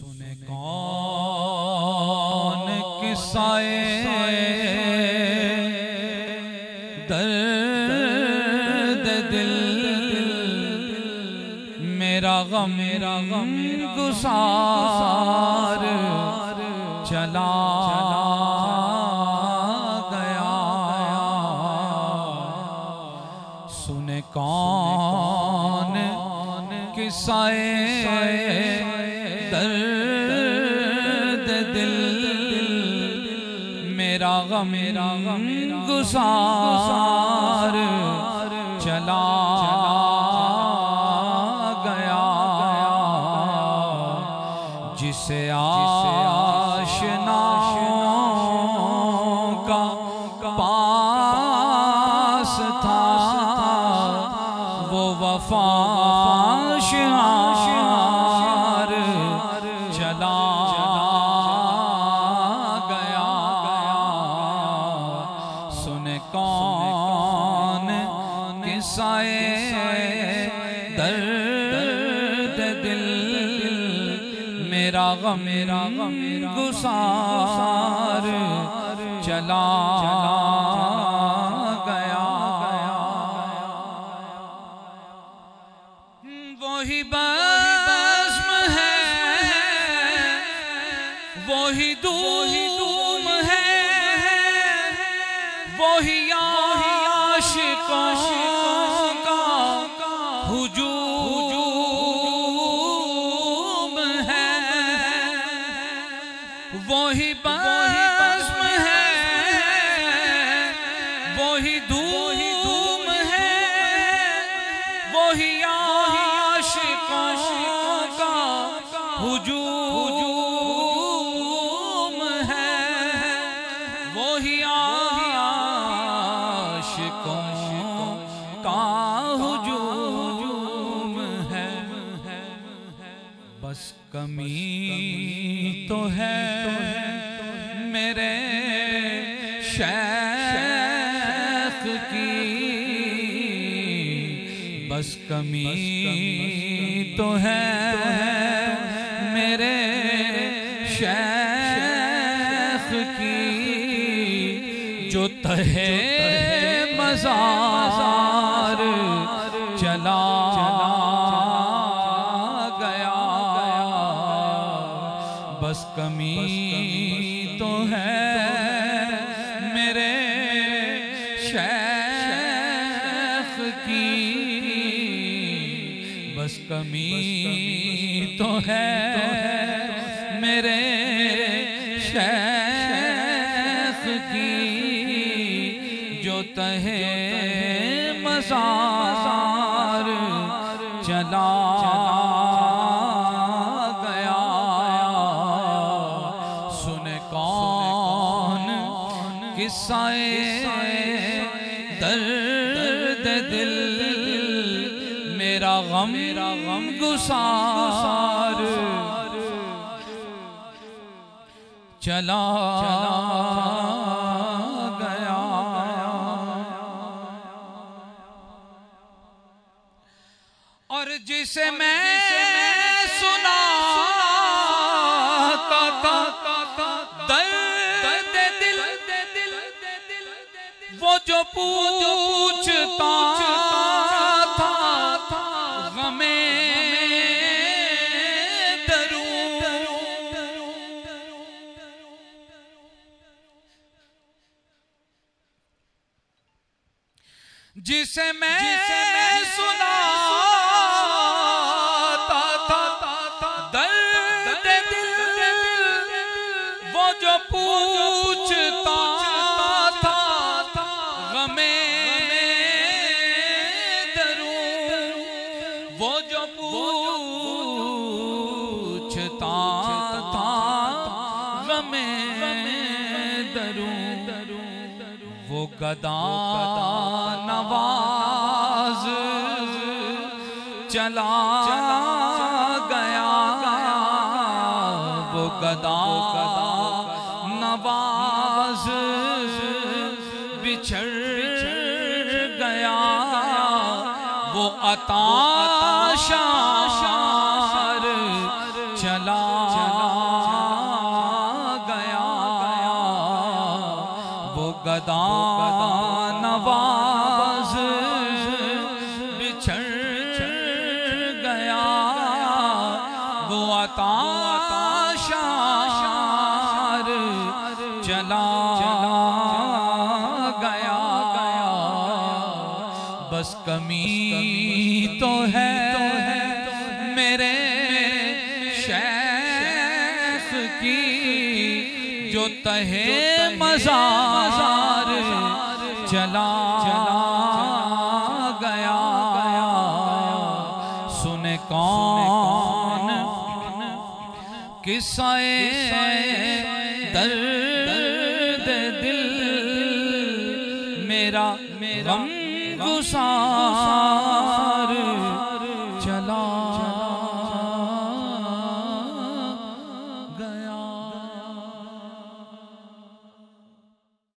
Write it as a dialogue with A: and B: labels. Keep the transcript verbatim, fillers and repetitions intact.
A: सुने कौन किस्साए दर्द दिल, मेरा गम मेरा गम गुसार चला गया। सुने कौन किस्साए दर्द दिल, मेरा गम मेरा गम गुसार चला गया। जिसे आशनाओं का पास था वो वफा शिआर चला गया। सुने कौन किस्साए दर्द दिल, मेरा गम मेरा गम गुसार चला गया। वही बज़्म है, वही दूम है, वही आशिकों का हुजूम है। वही बज़्म है, वही दूम है, वही आशिकों का हुजूम है। वही आशिकों का हुजूम है। बस कमी तो है मेरे शेख की, बस कमी तो है मेरे शेख की, जो तहे मज़ार चला गया। बस कमी तो है मेरे शेख की, बस कमी तो है मेरे शेख की, जो तहे मज़ार चला गया। सुने कौन किस्साए दर्द दिल, मेरा गम मेरा गम गुसार चला गया। और जिसे मैं सुनाता था दर्द दिल, वो जो पूछता था गमे जिसे मैं सुनाता था दर्द दिल, वो जो पूछता था गमे दरूं, वो जो पूछता था गमे दरूं, वो गदा नवाज चला गया। वो गदा नवाज बिछड़ गया। वो अता शार चला गदा नवाज बिछड़ गया, वो अता शार चला गया। बस कमी तो है मेरे शेख की, जो तहे मज़ार चला गया। सुने कौन किस्से दर्द दिल मेरा गम गुसार